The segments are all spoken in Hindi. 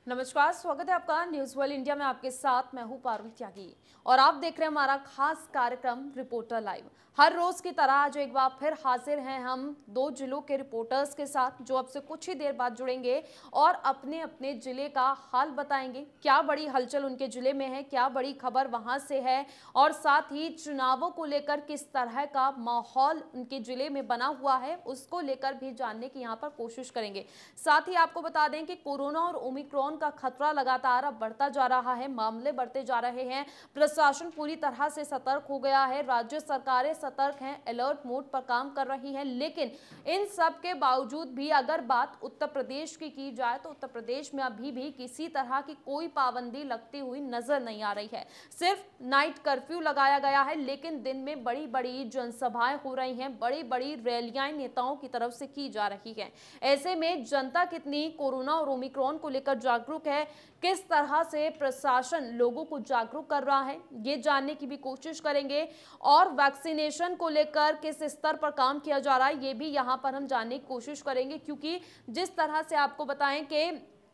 नमस्कार, स्वागत है आपका न्यूज वर्ल्ड इंडिया में। आपके साथ मैं हूं पारुल त्यागी और आप देख रहे हैं हमारा खास कार्यक्रम रिपोर्टर लाइव। हर रोज की तरह आज एक बार फिर हाजिर हैं हम दो जिलों के रिपोर्टर्स के साथ, जो अब से कुछ ही देर बाद जुड़ेंगे और अपने अपने जिले का हाल बताएंगे। क्या बड़ी हलचल उनके जिले में है, क्या बड़ी खबर वहां से है और साथ ही चुनावों को लेकर किस तरह का माहौल उनके जिले में बना हुआ है, उसको लेकर भी जानने की यहाँ पर कोशिश करेंगे। साथ ही आपको बता दें कि कोरोना और ओमिक्रॉन का खतरा लगातार अब बढ़ता जा रहा है, मामले बढ़ते जा रहे हैं। प्रशासन पूरी तरह से सतर्क हो गया है, राज्य सरकारें सतर्क हैं, अलर्ट मोड पर काम कर रही हैं। लेकिन इन सब के बावजूद भी अगर बात उत्तर प्रदेश की जाए तो उत्तर प्रदेश में अभी भी किसी तरह की कोई पाबंदी लगती हुई नजर नहीं आ रही है। सिर्फ नाइट कर्फ्यू लगाया गया है, लेकिन दिन में बड़ी बड़ी जनसभाएं हो रही हैं, बड़ी बड़ी रैलियां नेताओं की तरफ से की जा रही हैं। ऐसे में जनता कितनी कोरोना और ओमिक्रॉन को लेकर जागरूक है, किस तरह से प्रशासन लोगों को जागरूक कर रहा है, ये जानने की भी कोशिश करेंगे। और वैक्सीनेशन को लेकर किस स्तर पर काम किया जा रहा है, ये भी यहाँ पर हम जानने की कोशिश करेंगे। क्योंकि जिस तरह से आपको बताएं कि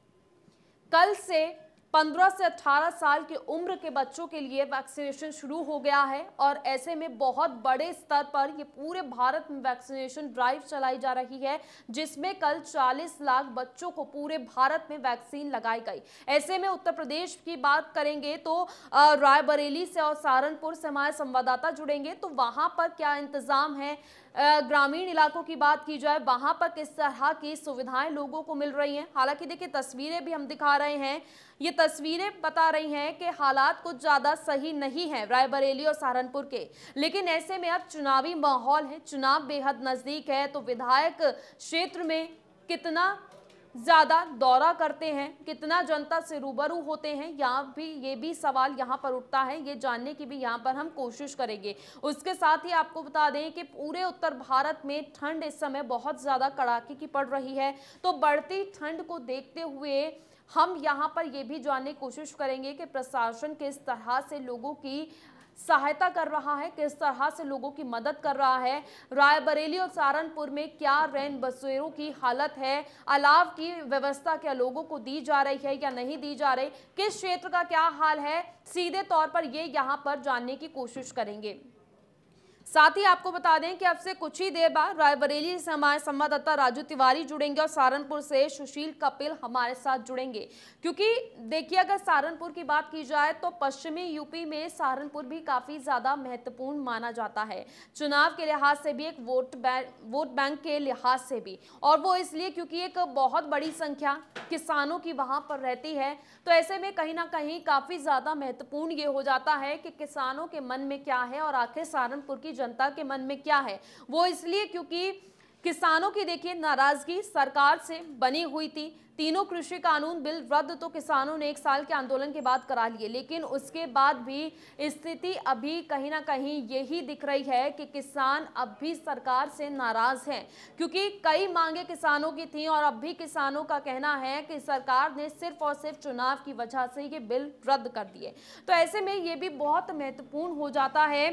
कल से 15 से 18 साल की उम्र के बच्चों के लिए वैक्सीनेशन शुरू हो गया है और ऐसे में बहुत बड़े स्तर पर ये पूरे भारत में वैक्सीनेशन ड्राइव चलाई जा रही है, जिसमें कल 40 लाख बच्चों को पूरे भारत में वैक्सीन लगाई गई। ऐसे में उत्तर प्रदेश की बात करेंगे तो रायबरेली से और सहारनपुर से हमारे संवाददाता जुड़ेंगे, तो वहां पर क्या इंतजाम है। ग्रामीण इलाकों की बात की जाए, वहां पर किस तरह की सुविधाएं लोगों को मिल रही हैं। हालांकि देखिए, तस्वीरें भी हम दिखा रहे हैं, ये तस्वीरें बता रही हैं कि हालात कुछ ज्यादा सही नहीं है रायबरेली और सहारनपुर के। लेकिन ऐसे में अब चुनावी माहौल है, चुनाव बेहद नजदीक है, तो विधायक क्षेत्र में कितना ज्यादा दौरा करते हैं, कितना जनता से रूबरू होते हैं, यहाँ भी ये भी सवाल यहाँ पर उठता है। ये जानने की भी यहाँ पर हम कोशिश करेंगे। उसके साथ ही आपको बता दें कि पूरे उत्तर भारत में ठंड इस समय बहुत ज्यादा कड़ाके की पड़ रही है, तो बढ़ती ठंड को देखते हुए हम यहाँ पर ये भी जानने की कोशिश करेंगे कि प्रशासन किस तरह से लोगों की सहायता कर रहा है, किस तरह से लोगों की मदद कर रहा है। रायबरेली और सहारनपुर में क्या रैन बसेरों की हालत है, अलाव की व्यवस्था क्या लोगों को दी जा रही है या नहीं दी जा रही, किस क्षेत्र का क्या हाल है, सीधे तौर पर ये यहाँ पर जानने की कोशिश करेंगे। साथ ही आपको बता दें कि अब से कुछ ही देर बाद रायबरेली से हमारे संवाददाता राजू तिवारी जुड़ेंगे और सहारनपुर से सुशील कपिल हमारे साथ जुड़ेंगे। क्योंकि देखिए, अगर सहारनपुर की बात की जाए तो पश्चिमी यूपी में सहारनपुर भी काफी ज्यादा महत्वपूर्ण माना जाता है, चुनाव के लिहाज से भी, एक वोट बैंक के लिहाज से भी। और वो इसलिए क्योंकि एक बहुत बड़ी संख्या किसानों की वहां पर रहती है, तो ऐसे में कहीं ना कहीं काफी ज्यादा महत्वपूर्ण ये हो जाता है कि किसानों के मन में क्या है और आखिर सहारनपुर की जनता के मन में क्या है। वो इसलिए क्योंकि किसानों की देखिए नाराजगी सरकार से बनी हुई थी। तीनों कृषि कानून बिल रद्द तो किसानों ने 1 साल के आंदोलन के बाद करा लिए, लेकिन उसके बाद भी स्थिति अभी कहीं ना कहीं यही दिख रही है कि किसान अब भी सरकार से नाराज हैं। क्योंकि कई मांगे किसानों की थी और अब भी किसानों का कहना है कि सरकार ने सिर्फ और सिर्फ चुनाव की वजह से ये बिल रद्द कर दिए। तो ऐसे में ये भी बहुत महत्वपूर्ण हो जाता है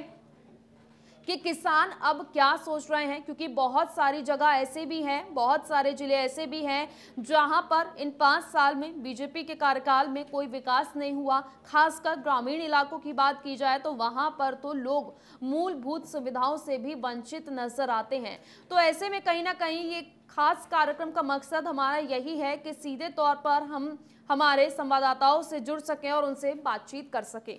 कि किसान अब क्या सोच रहे हैं। क्योंकि बहुत सारी जगह ऐसे भी हैं, बहुत सारे जिले ऐसे भी हैं जहां पर इन 5 साल में बीजेपी के कार्यकाल में कोई विकास नहीं हुआ। खासकर ग्रामीण इलाकों की बात की जाए तो वहां पर तो लोग मूलभूत सुविधाओं से भी वंचित नजर आते हैं। तो ऐसे में कहीं ना कहीं ये खास कार्यक्रम का मकसद हमारा यही है कि सीधे तौर पर हम हमारे संवाददाताओं से जुड़ सकें और उनसे बातचीत कर सकें।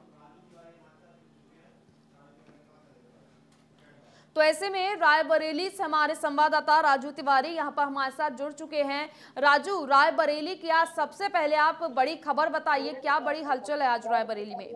तो ऐसे में रायबरेली से हमारे संवाददाता राजू तिवारी यहाँ पर हमारे साथ जुड़ चुके हैं। राजू, रायबरेली की आज सबसे पहले आप बड़ी खबर बताइए, क्या बड़ी हलचल है आज रायबरेली में?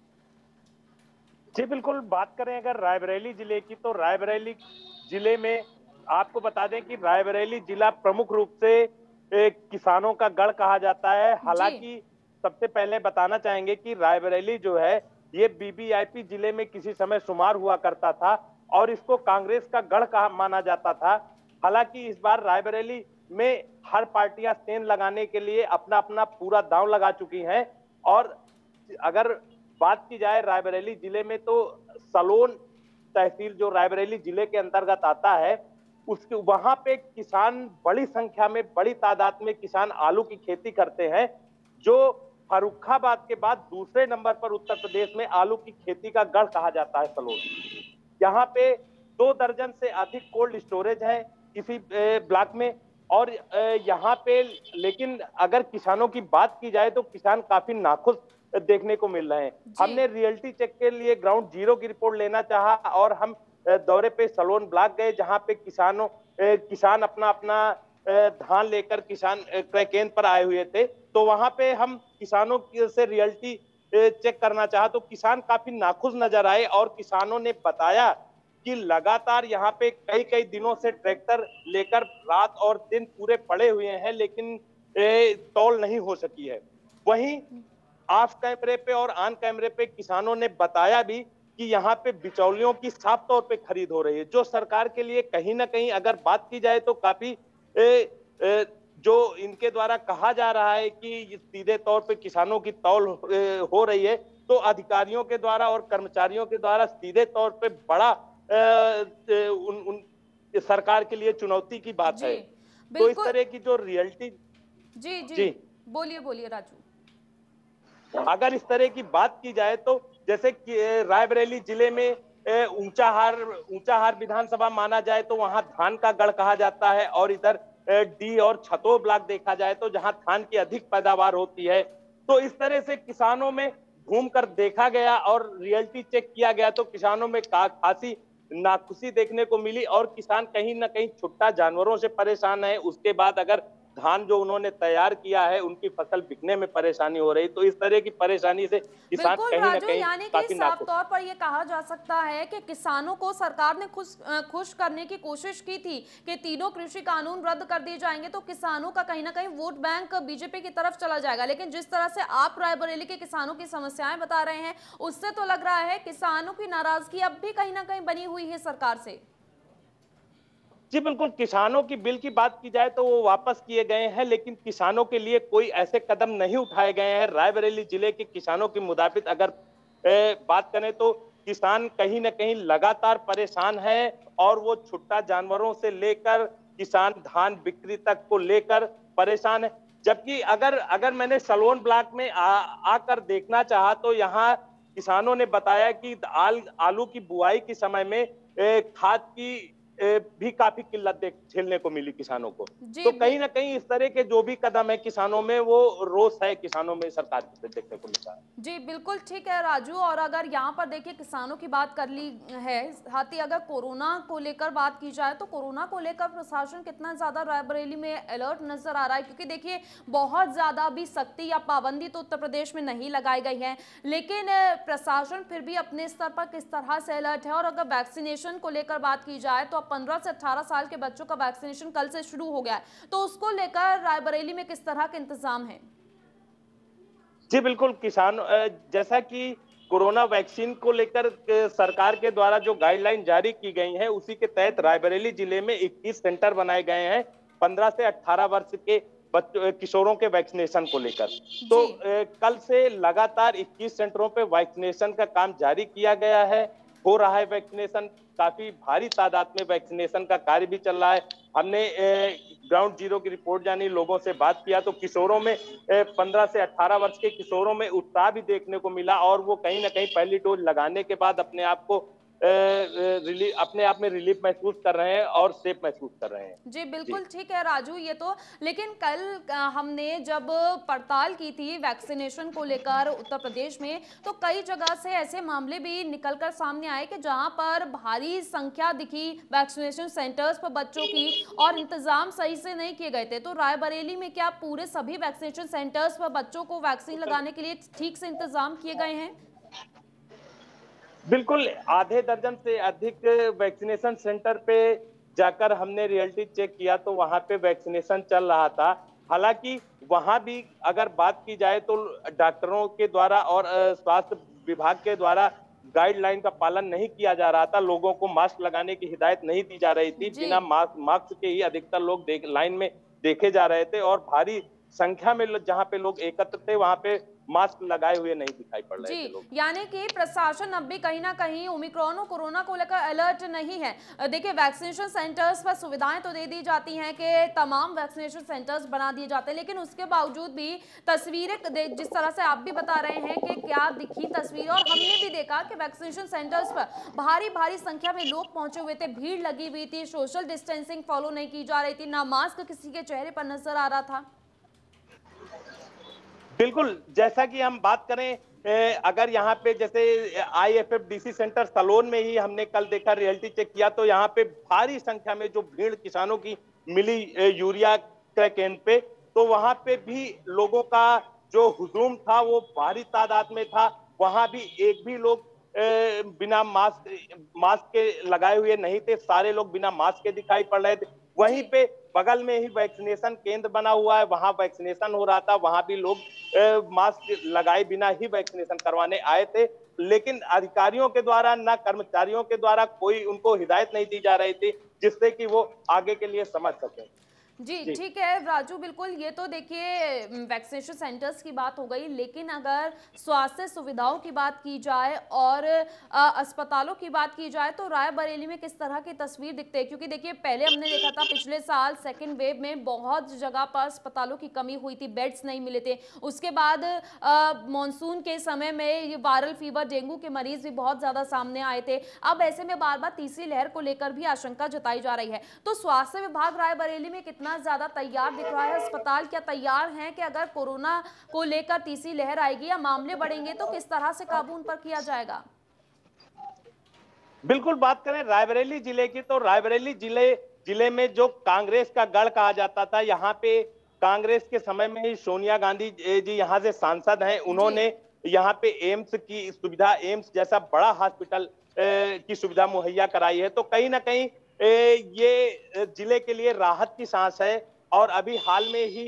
जी बिल्कुल, बात करें अगर रायबरेली जिले की तो रायबरेली जिले में आपको बता दें कि रायबरेली जिला प्रमुख रूप से किसानों का गढ़ कहा जाता है। हालांकि सबसे पहले बताना चाहेंगे कि रायबरेली जो है ये बीबीआईपी जिले में किसी समय शुमार हुआ करता था और इसको कांग्रेस का गढ़ कहा माना जाता था। हालांकि इस बार रायबरेली में हर पार्टियां सेंध लगाने के लिए अपना अपना पूरा दांव लगा चुकी हैं। और अगर बात की जाए रायबरेली जिले में तो सलोन तहसील जो रायबरेली जिले के अंतर्गत आता है, उसके वहां पे किसान बड़ी संख्या में, बड़ी तादाद में किसान आलू की खेती करते हैं, जो फर्रुखाबाद के बाद दूसरे नंबर पर उत्तर प्रदेश में आलू की खेती का गढ़ कहा जाता है सलोन। यहाँ पे 2 दर्जन से अधिक कोल्ड स्टोरेज है इसी ब्लॉक में। और यहाँ पे लेकिन अगर किसानों की बात की जाए तो किसान काफी नाखुश देखने को मिल रहे हैं। हमने रियलिटी चेक के लिए ग्राउंड जीरो की रिपोर्ट लेना चाहा और हम दौरे पे सलोन ब्लॉक गए, जहां पे किसान अपना अपना धान लेकर किसान क्रय केंद्र पर आए हुए थे। तो वहां पे हम किसानों से रियलिटी चेक करना चाहा तो किसान काफी नाखुश नजर आए और किसानों ने बताया कि लगातार यहाँ पे कई कई दिनों से ट्रैक्टर लेकर रात और दिन पूरे पड़े हुए हैं, लेकिन तौल नहीं हो सकी है। वहीं ऑफ कैमरे पे और ऑन कैमरे पे किसानों ने बताया भी कि यहाँ पे बिचौलियों की साफ तौर पे खरीद हो रही है, जो सरकार के लिए कहीं ना कहीं अगर बात की जाए तो काफी जो इनके द्वारा कहा जा रहा है कि सीधे तौर पे किसानों की तौल हो रही है, तो अधिकारियों के द्वारा और कर्मचारियों के द्वारा सीधे तौर पे बड़ा उन सरकार के लिए चुनौती की बात है। तो इस तरह की जो रियलिटी जी बोलिए बोलिए राजू। अगर इस तरह की बात की जाए तो जैसे कि रायबरेली जिले में ऊंचाहार विधानसभा माना जाए तो वहां धान का गढ़ कहा जाता है, और इधर डी और छतो ब्लॉक देखा जाए तो जहां धान की अधिक पैदावार होती है। तो इस तरह से किसानों में घूमकर देखा गया और रियलिटी चेक किया गया तो किसानों में खासी नाखुशी देखने को मिली, और किसान कहीं ना कहीं छुट्टा जानवरों से परेशान है। उसके बाद अगर धान जो उन्होंने तैयार किया है उनकी फसल बिकने में परेशानी हो रही, तो इस तरह की परेशानी से किसान कहीं ना कहीं यानी कि साफ तौर पर यह कहा जा सकता है कि किसानों को सरकार ने खुश करने की कोशिश की थी कि तीनों कृषि कानून रद्द कर दिए जाएंगे तो किसानों का कहीं ना कहीं वोट बैंक बीजेपी की तरफ चला जाएगा। लेकिन जिस तरह से आप रायबरेली के किसानों की समस्याएं बता रहे हैं, उससे तो लग रहा है किसानों की नाराजगी अब भी कहीं ना कहीं बनी हुई है सरकार से। जी बिल्कुल, किसानों की बिल की बात की जाए तो वो वापस किए गए हैं, लेकिन किसानों के लिए कोई ऐसे कदम नहीं उठाए गए हैं। रायबरेली जिले के किसानों के मुताबिक अगर बात करें तो किसान कहीं ना कहीं लगातार परेशान है, और वो छुट्टा जानवरों से लेकर किसान धान बिक्री तक को लेकर परेशान है। जबकि अगर मैंने सलोन ब्लॉक में आकर देखना चाहा तो यहाँ किसानों ने बताया कि आलू की बुआई के समय में खाद की भी काफी किल्लत झेलने को मिली किसानों को। तो कहीं ना कहीं इस तरह के जो भी कदम है किसानों में, वो रोष है किसानों में सरकार की देखने को मिलता है। जी बिल्कुल ठीक है राजू। और अगर यहाँ पर देखिए किसानों की बात कर ली है, साथ ही अगर कोरोना को लेकर बात की जाए तो कोरोना को लेकर प्रशासन कितना ज्यादा रायबरेली में अलर्ट नजर आ रहा है, क्योंकि देखिए बहुत ज्यादा भी सख्ती या पाबंदी तो उत्तर प्रदेश में नहीं लगाई गई है, लेकिन प्रशासन फिर भी अपने स्तर पर किस तरह से अलर्ट है। और अगर वैक्सीनेशन को लेकर बात की जाए तो 15 से 18 साल के बच्चों का वैक्सीनेशन कल से शुरू हो गया है, तो उसको लेकर रायबरेली में किस तरह के इंतजाम है? जी बिल्कुल, किसान जैसा कि कोरोना वैक्सीन को लेकर सरकार के द्वारा जो गाइडलाइन जारी की गई है, उसी के तहत रायबरेली जिले में 21 सेंटर बनाए गए हैं 15 से 18 वर्ष के किशोरों के वैक्सीनेशन को लेकर। तो कल से लगातार 21 सेंटरों पे वैक्सीनेशन का काम जारी किया गया है, हो रहा है वैक्सीनेशन। काफी भारी तादाद में वैक्सीनेशन का कार्य भी चल रहा है। हमने ग्राउंड जीरो की रिपोर्ट जानी, लोगों से बात किया तो किशोरों में 15 से 18 वर्ष के किशोरों में उत्साह भी देखने को मिला, और वो कहीं ना कहीं पहली डोज लगाने के बाद अपने आप में रिलीफ महसूस कर रहे हैं और सेफ महसूस कर रहे हैं। जी बिल्कुल ठीक है राजू ये तो। लेकिन कल हमने जब पड़ताल की थी वैक्सीनेशन को लेकर उत्तर प्रदेश में, तो कई जगह से ऐसे मामले भी निकलकर सामने आए कि जहां पर भारी संख्या दिखी वैक्सीनेशन सेंटर्स पर बच्चों की, और इंतजाम सही से नहीं किए गए थे। तो रायबरेली में क्या पूरे सभी वैक्सीनेशन सेंटर्स पर बच्चों को वैक्सीन लगाने के लिए ठीक से इंतजाम किए गए हैं? बिल्कुल, आधे दर्जन से अधिक वैक्सीनेशन सेंटर पे जाकर हमने रियलिटी चेक किया तो वहां पे वैक्सीनेशन चल रहा था। हालांकि वहां भी अगर बात की जाए तो डॉक्टरों के द्वारा और स्वास्थ्य विभाग के द्वारा गाइडलाइन का पालन नहीं किया जा रहा था। लोगों को मास्क लगाने की हिदायत नहीं दी जा रही थी। बिना मास्क के ही अधिकतर लोग लाइन में देखे जा रहे थे, और भारी संख्या में जहां पे लोग एकत्र थे वहां पे मास्क लगाए हुए नहीं दिखाई पड़ रहे थे जी, लोग। यानी कि प्रशासन अब भी कहीं ना कहीं ओमिक्रॉन और कोरोना को लेकर अलर्ट नहीं है। देखिए, वैक्सीनेशन सेंटर्स पर सुविधाएं तो दे दी जाती हैं कि तमाम वैक्सीनेशन सेंटर्स बना दिए जाते हैं, लेकिन उसके बावजूद भी तस्वीरें जिस तरह से आप भी बता रहे हैं कि क्या दिखी तस्वीर, और हमने भी देखा कि वैक्सीनेशन सेंटर्स पर भारी भारी संख्या में लोग पहुंचे हुए थे, भीड़ लगी हुई थी, सोशल डिस्टेंसिंग फॉलो नहीं की जा रही थी, ना मास्क किसी के चेहरे पर नजर आ रहा था। बिल्कुल, जैसा कि हम बात करें अगर यहाँ पे जैसे IFFDC सेंटर सलोन में ही हमने कल देखा, रियलिटी चेक किया, तो यहाँ पे भारी संख्या में जो भीड़ किसानों की मिली यूरिया क्रय केंद्र पे, तो वहां पे भी लोगों का जो हुजूम था वो भारी तादाद में था। वहां भी एक भी लोग बिना मास्क मास्क के लगाए हुए नहीं थे, सारे लोग बिना मास्क के दिखाई पड़ रहे थे। वहीं जी। पे बगल में ही वैक्सीनेशन केंद्र बना हुआ है, वहां वैक्सीनेशन हो रहा था, वहां भी लोग मास्क लगाए बिना ही वैक्सीनेशन करवाने आए थे। लेकिन अधिकारियों के द्वारा ना कर्मचारियों के द्वारा कोई उनको हिदायत नहीं दी जा रही थी जिससे कि वो आगे के लिए समझ सके। जी, जी। ठीक है राजू, बिल्कुल। ये तो देखिए वैक्सीनेशन सेंटर्स की बात हो गई, लेकिन अगर स्वास्थ्य सुविधाओं की बात की जाए और अस्पतालों की बात की जाए तो रायबरेली में किस तरह की तस्वीर दिखते हैं? क्योंकि देखिए पहले हमने देखा था पिछले साल सेकेंड वेव में बहुत जगह पर अस्पतालों की कमी हुई थी, बेड्स नहीं मिले थे। उसके बाद मानसून के समय में ये वायरल फीवर, डेंगू के मरीज भी बहुत ज़्यादा सामने आए थे। अब ऐसे में बार बार तीसरी लहर को लेकर भी आशंका जताई जा रही है। तो स्वास्थ्य विभाग रायबरेली में कितना ज्यादा तैयार दिख रहा है? अस्पताल क्या तैयार हैं कि अगर कोरोना को लेकर तीसरी लहर आएगी या मामले बढ़ेंगे तो किस तरह से काबू उन पर किया जाएगा? बिल्कुल, बात करें रायबरेली जिले की, तो रायबरेली जिले में जो कांग्रेस का गढ़ कहा जाता था, यहाँ पे कांग्रेस के समय में ही सोनिया गांधी जी यहाँ से सांसद हैं। जी। उन्होंने यहाँ पे एम्स की सुविधा, एम्स जैसा बड़ा हॉस्पिटल की सुविधा मुहैया कराई है। तो कहीं ना कहीं ये जिले के लिए राहत की सांस है। और अभी हाल में ही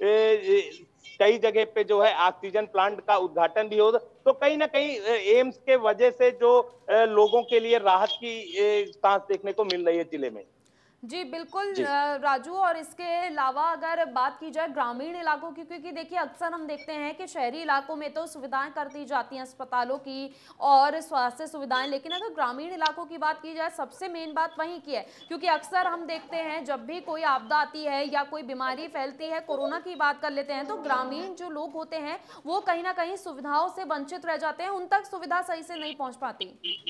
कई जगह पे जो है ऑक्सीजन प्लांट का उद्घाटन भी हो, तो कहीं ना कहीं एम्स के वजह से जो लोगों के लिए राहत की सांस देखने को मिल रही है जिले में। जी, बिल्कुल जी। राजू, और इसके अलावा अगर बात की जाए ग्रामीण इलाकों की, क्योंकि देखिए अक्सर हम देखते हैं कि शहरी इलाकों में तो सुविधाएं कर दी जाती हैं अस्पतालों की और स्वास्थ्य सुविधाएं, लेकिन अगर ग्रामीण इलाकों की बात की जाए सबसे मेन बात वहीं की है। क्योंकि अक्सर हम देखते हैं जब भी कोई आपदा आती है या कोई बीमारी फैलती है, कोरोना की बात कर लेते हैं, तो ग्रामीण जो लोग होते हैं वो कहीं ना कहीं सुविधाओं से वंचित रह जाते हैं, उन तक सुविधा सही से नहीं पहुंच पाती।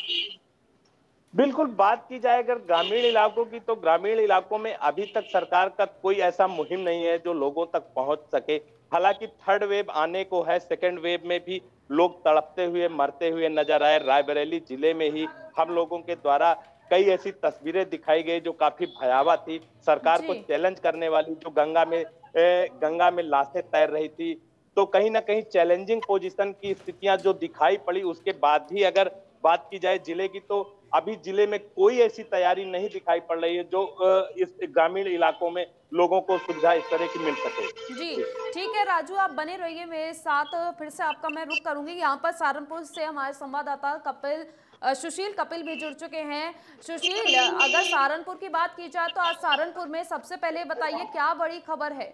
बिल्कुल, बात की जाए अगर ग्रामीण इलाकों की, तो ग्रामीण इलाकों में अभी तक सरकार का कोई ऐसा मुहिम नहीं है जो लोगों तक पहुंच सके। हालांकि थर्ड वेव आने को है, सेकेंड वेव में भी लोग तड़पते हुए मरते हुए नजर आए। रायबरेली जिले में ही हम लोगों के द्वारा कई ऐसी तस्वीरें दिखाई गई जो काफी भयावह थी, सरकार जी। को चैलेंज करने वाली, जो गंगा में लाशें तैर रही थी। तो कहीं ना कहीं चैलेंजिंग पोजीशन की स्थितियां जो दिखाई पड़ी, उसके बाद भी अगर बात की जाए जिले की, तो अभी जिले में कोई ऐसी तैयारी नहीं दिखाई पड़ रही है जो इस ग्रामीण इलाकों में लोगों को सुविधा इस तरह की मिल सके। जी, ठीक है राजू, आप बने रहिए मेरे साथ। फिर से आपका मैं रुख करूंगी। यहाँ पर सहारनपुर से हमारे संवाददाता सुशील कपिल भी जुड़ चुके हैं। सुशील, अगर सहारनपुर की बात की जाए तो आज सहारनपुर में सबसे पहले बताइए क्या बड़ी खबर है?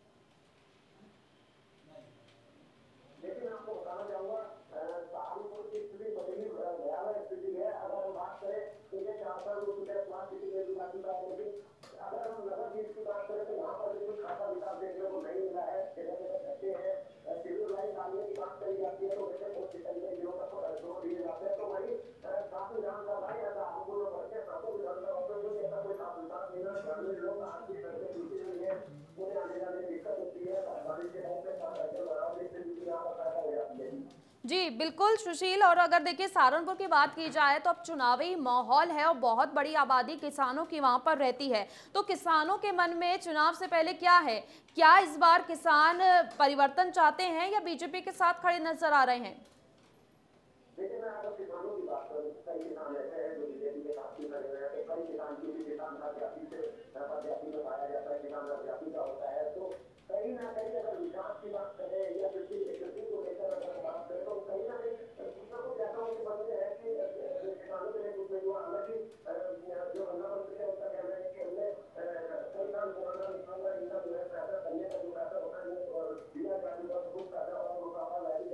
जी, बिल्कुल सुशील, और अगर देखिए सहारनपुर की बात की जाए तो अब चुनावी माहौल है और बहुत बड़ी आबादी किसानों की वहां पर रहती है। तो किसानों के मन में चुनाव से पहले क्या है? क्या इस बार किसान परिवर्तन चाहते हैं या बीजेपी के साथ खड़े नजर आ रहे हैं? देखिए, मैं अगर किसानों की बात करूं, कई किसान ऐसे हैं जो बीजेपी के साथ ही खड़े हुए हैं। कई किसान की भी किसान जाति से जाति में पाया जाता है, किसान जाति का होता है। तो कहीं ना कहीं अगर विकास की बात करें या कृषि को लेकर अगर बात करें, तो कहीं ना कहीं किसानों को ऐसा उनके मन में है कि किसानों के लिए कुछ नहीं हुआ। हालांकि जो गन्ना मंत्री है उसका कहना है कि हमने कई साल पुराना इनका जो है पैसा करने का जो पैसा होता है वो दिया जाने का बहुत पैसा और मुकाबला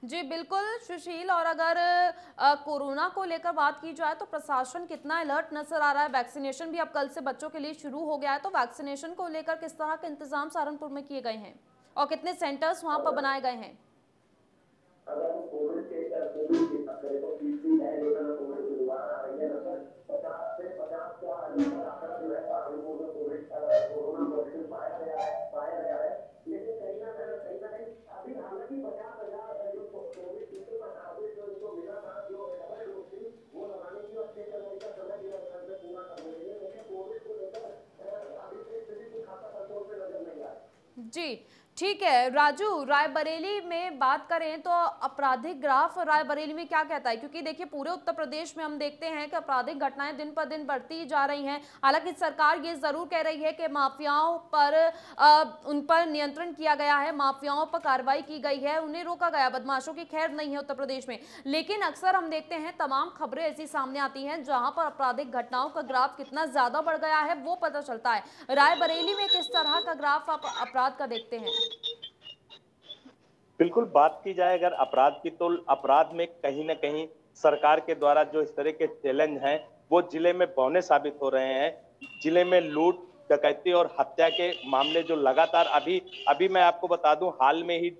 जी बिल्कुल सुशील, और अगर कोरोना को लेकर बात की जाए तो प्रशासन कितना अलर्ट नजर आ रहा है। वैक्सीनेशन भी अब कल से बच्चों के लिए शुरू हो गया है, तो वैक्सीनेशन को लेकर किस तरह के इंतजाम सहारनपुर में किए गए हैं और कितने सेंटर्स वहां पर बनाए गए हैं? अगर कोविड की बात करें तो तीसरी लहर जो है ना कोविड की दोबारा आ रही है। लगभग 50 का आंकड़ा जो है सहारनपुर में कोविड कोरोना पॉजिटिव पाया गया है। लेकिन कहीं ना कहीं अभी हालांकि 50,000 जो कोविड टीके का टारगेट जो इनको मिला था, जो डबल डोज थी, वो लगाने की और 6 जनवरी का समय दिया गया पूरा करने के लिए। लेकिन कोविड को लेकर अभी स्थिति की खासा कंट्रोल पे नजर नहीं आ रही। जी ठीक है राजू, रायबरेली में बात करें तो आपराधिक ग्राफ रायबरेली में क्या कहता है? क्योंकि देखिए पूरे उत्तर प्रदेश में हम देखते हैं कि आपराधिक घटनाएं दिन पर दिन बढ़ती जा रही हैं। हालांकि सरकार ये जरूर कह रही है कि माफियाओं पर उन पर नियंत्रण किया गया है, माफियाओं पर कार्रवाई की गई है, उन्हें रोका गया, बदमाशों की खैर नहीं है उत्तर प्रदेश में। लेकिन अक्सर हम देखते हैं तमाम खबरें ऐसी सामने आती हैं जहां पर आपराधिक घटनाओं का ग्राफ कितना ज्यादा बढ़ गया है वो पता चलता है। रायबरेली में किस तरह का ग्राफ आप अपराध का देखते हैं? बिल्कुल, बात की जाए अगर अपराध की, तो अपराध में कहीं ना कहीं सरकार के द्वारा जो इस तरह के चैलेंज हैं वो जिले में बौने साबित हो रहे हैं। जिले में लूट, डकैती और हत्या के मामले जो लगातार अभी अभी मैं आपको बता दूं, हाल में ही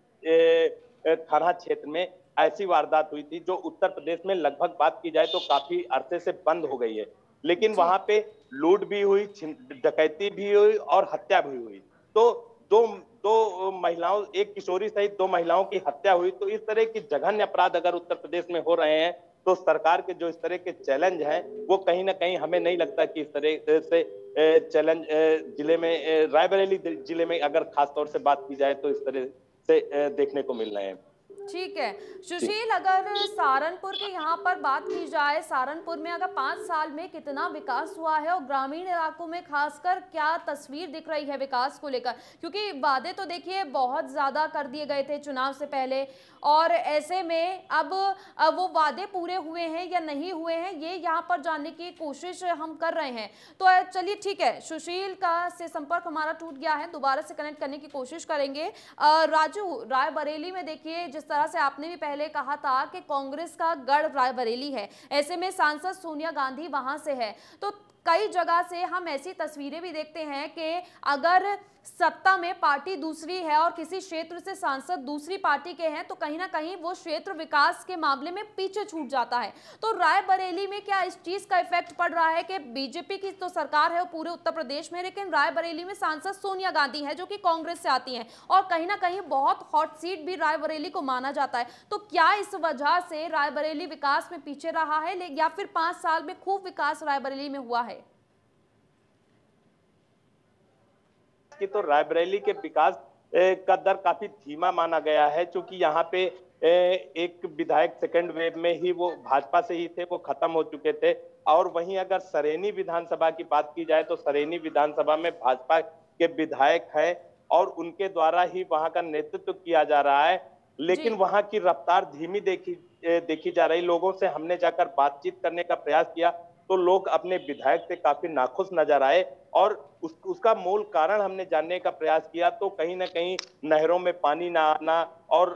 थाना क्षेत्र में ऐसी वारदात हुई थी जो उत्तर प्रदेश में लगभग बात की जाए तो काफी अरसे से बंद हो गई है। लेकिन जी वहां पे लूट भी हुई, डकैती भी हुई और हत्या भी हुई। तो दो दो महिलाओं, एक किशोरी सहित 2 महिलाओं की हत्या हुई। तो इस तरह की जघन्य अपराध अगर उत्तर प्रदेश में हो रहे हैं तो सरकार के जो इस तरह के चैलेंज हैं वो कहीं ना कहीं हमें नहीं लगता कि इस तरह से चैलेंज जिले में, रायबरेली जिले में अगर खास तौर से बात की जाए तो इस तरह से देखने को मिल रहे हैं। ठीक है जी। सुशील, अगर सहारनपुर के यहाँ पर बात की जाए, सहारनपुर में अगर 5 साल में कितना विकास हुआ है और ग्रामीण इलाकों में खासकर क्या तस्वीर दिख रही है विकास को लेकर? क्योंकि वादे तो देखिए बहुत ज्यादा कर दिए गए थे चुनाव से पहले, और ऐसे में अब वो वादे पूरे हुए हैं या नहीं हुए हैं ये यहाँ पर जानने की कोशिश हम कर रहे हैं। तो चलिए ठीक है, सुशील का से संपर्क हमारा टूट गया है, दोबारा से कनेक्ट करने की कोशिश करेंगे। राजू, रायबरेली में देखिए जिस तरह से आपने भी पहले कहा था कि कांग्रेस का गढ़ रायबरेली है, ऐसे में सांसद सोनिया गांधी वहां से है, तो कई जगह से हम ऐसी तस्वीरें भी देखते हैं कि अगर सत्ता में पार्टी दूसरी है और किसी क्षेत्र से सांसद दूसरी पार्टी के हैं तो कहीं ना कहीं वो क्षेत्र विकास के मामले में पीछे छूट जाता है। तो रायबरेली में क्या इस चीज का इफेक्ट पड़ रहा है कि बीजेपी की तो सरकार है वो पूरे उत्तर प्रदेश में, लेकिन रायबरेली में सांसद सोनिया गांधी है जो कि कांग्रेस से आती हैं और कहीं ना कहीं बहुत हॉट सीट भी रायबरेली को माना जाता है। तो क्या इस वजह से रायबरेली विकास में पीछे रहा है या फिर 5 साल में खूब विकास रायबरेली में हुआ है? कि तो रायबरेली के विकास का दर काफी धीमा माना गया है, क्योंकि यहाँ पे एक विधायक सेकंड वेव में ही वो भाजपा से ही थे, वो खत्म हो चुके थे। और वहीं अगर सरेनी विधानसभा की बात की जाए तो सरेनी विधानसभा में भाजपा के विधायक हैं और उनके द्वारा ही वहां का नेतृत्व किया जा रहा है। लेकिन जी वहां की रफ्तार धीमी देखी जा रही। लोगों से हमने जाकर बातचीत करने का प्रयास किया तो लोग अपने विधायक से काफी नाखुश नजर आए और उसका मूल कारण हमने जानने का प्रयास किया तो कहीं ना कहीं नहरों में पानी ना आना और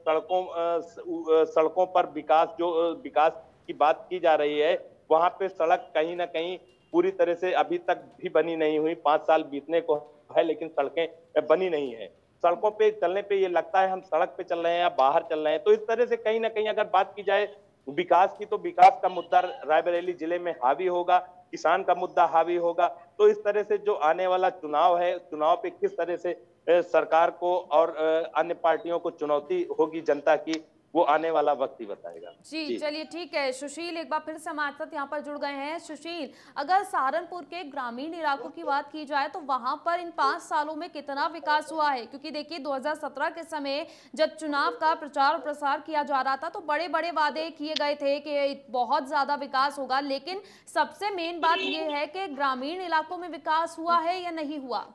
सड़कों पर विकास की बात की जा रही है, वहां पे सड़क कहीं ना कहीं पूरी तरह से अभी तक भी बनी नहीं हुई। 5 साल बीतने को है लेकिन सड़कें बनी नहीं है। सड़कों पे चलने पे ये लगता है हम सड़क पे चल रहे हैं या बाहर चल रहे हैं। तो इस तरह से कहीं ना कहीं अगर बात की जाए विकास की, तो विकास का मुद्दा रायबरेली जिले में हावी होगा, किसान का मुद्दा हावी होगा। तो इस तरह से जो आने वाला चुनाव है, चुनाव पे किस तरह से सरकार को और अन्य पार्टियों को चुनौती होगी जनता की, वो आने वाला वक्त ही बताएगा। जी चलिए ठीक है सुशील, एक बार फिर से हमारे साथ यहाँ पर जुड़ गए हैं। सुशील, अगर सहारनपुर के ग्रामीण इलाकों की बात की जाए तो वहां पर इन 5 सालों में कितना विकास हुआ है? क्योंकि देखिए 2017 के समय जब चुनाव का प्रचार और प्रसार किया जा रहा था तो बड़े बड़े वादे किए गए थे कि बहुत ज्यादा विकास होगा, लेकिन सबसे मेन बात यह है कि ग्रामीण इलाकों में विकास हुआ है या नहीं हुआ?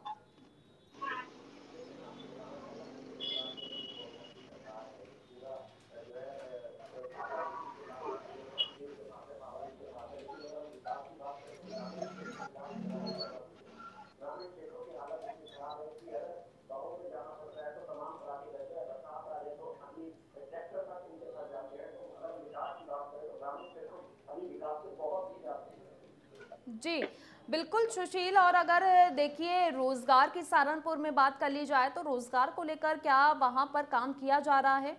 ग्रामीण क्षेत्रों की हालत इतनी खराब है कि अगर गाँव में जाना पड़ता है तो तमाम तरह के रहते हैं, बरसात आ जाए तो पानी जी बिल्कुल सुशील। और अगर देखिए रोजगार की सहारनपुर में बात कर ली जाए तो रोजगार को लेकर क्या वहां पर काम किया जा रहा है?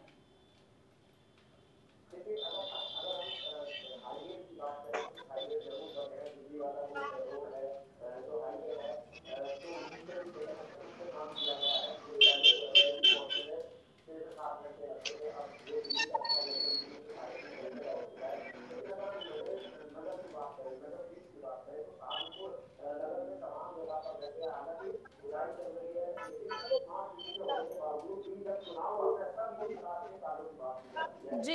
जी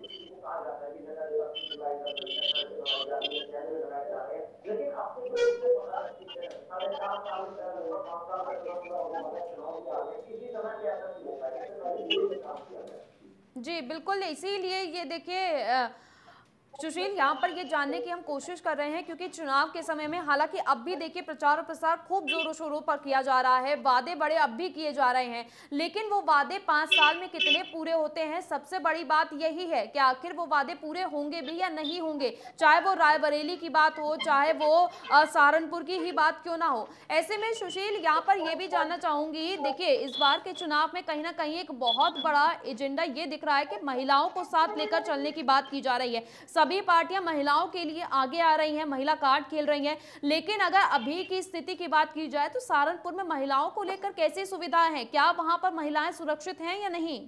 लेकिन आपको जो इससे पता है 4.5 साल 5 साल तक चुनाव के आगे किसी तरह के ऐसा नहीं होता है, इससे पहले दिल्ली में काम किया गया। जी बिल्कुल, इसीलिए ये देखिए सुशील, यहाँ पर ये जानने की हम कोशिश कर रहे हैं क्योंकि चुनाव के समय में हालांकि अब भी देखिए प्रचार और प्रसार खूब जोरों शोरों पर किया जा रहा है, वादे बड़े अब भी किए जा रहे हैं, लेकिन वो वादे 5 साल में कितने पूरे होते हैं, सबसे बड़ी बात यही है कि आखिर वो वादे पूरे होंगे भी या नहीं होंगे। चाहे वो रायबरेली की बात हो, चाहे वो सहारनपुर की ही बात क्यों ना हो। ऐसे में सुशील यहाँ पर ये भी जानना चाहूंगी, देखिए इस बार के चुनाव में कहीं ना कहीं एक बहुत बड़ा एजेंडा ये दिख रहा है कि महिलाओं को साथ लेकर चलने की बात की जा रही है। सभी पार्टियां महिलाओं के लिए आगे आ रही हैं, महिला कार्ड खेल रही हैं, लेकिन अगर अभी की स्थिति की बात की जाए तो सहारनपुर में महिलाओं को लेकर कैसी सुविधाएं हैं? क्या वहां पर महिलाएं सुरक्षित हैं या नहीं?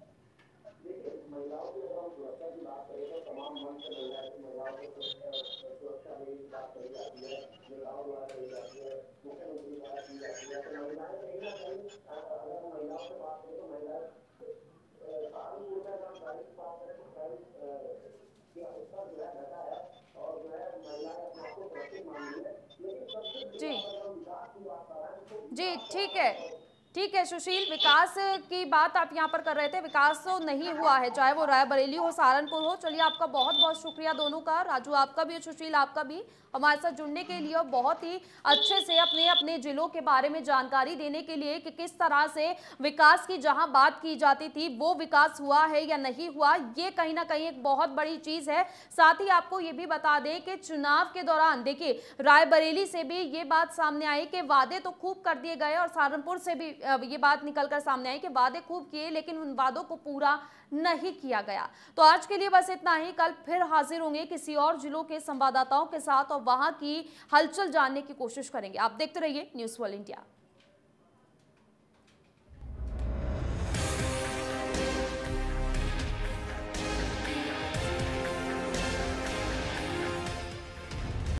महिलाओं की अगर हम सुरक्षा की बात करें तो तमाम मंच महिलाओं को सुरक्षा देने की बात करी जाती है, महिलाओं द्वारा करी जाती है, मुख्यमंत्री द्वारा की जाती है। तो महिलाएं कहीं ना कहीं अगर हम महिलाओं से बात करें तो महिलाएं सहारनपुर में अगर हम प्राइस की बात करें तो प्राइस उसका जो है घटा है और जो है महिलाएं अपने आप को सुरक्षित मान रही है। लेकिन सबसे बड़ी जी बात अगर हम विकास की बात कर रहे हैं तो जी ठीक है, ठीक है सुशील, विकास की बात आप यहाँ पर कर रहे थे, विकास तो नहीं हुआ है, चाहे वो रायबरेली हो सहारनपुर हो। चलिए आपका बहुत बहुत शुक्रिया दोनों का, राजू आपका भी, सुशील आपका भी, हमारे साथ जुड़ने के लिए और बहुत ही अच्छे से अपने अपने जिलों के बारे में जानकारी देने के लिए कि किस तरह से विकास की जहां बात की जाती थी वो विकास हुआ है या नहीं हुआ, ये कहीं ना कहीं एक बहुत बड़ी चीज है। साथ ही आपको ये भी बता दें कि चुनाव के दौरान देखिए रायबरेली से भी ये बात सामने आई कि वादे तो खूब कर दिए गए और सहारनपुर से भी ये बात निकलकर सामने आई कि वादे खूब किए लेकिन उन वादों को पूरा नहीं किया गया। तो आज के लिए बस इतना ही, कल फिर हाजिर होंगे किसी और जिलों के संवाददाताओं के साथ और वहां की हलचल जानने की कोशिश करेंगे। आप देखते रहिए न्यूज़ वर्ल्ड इंडिया।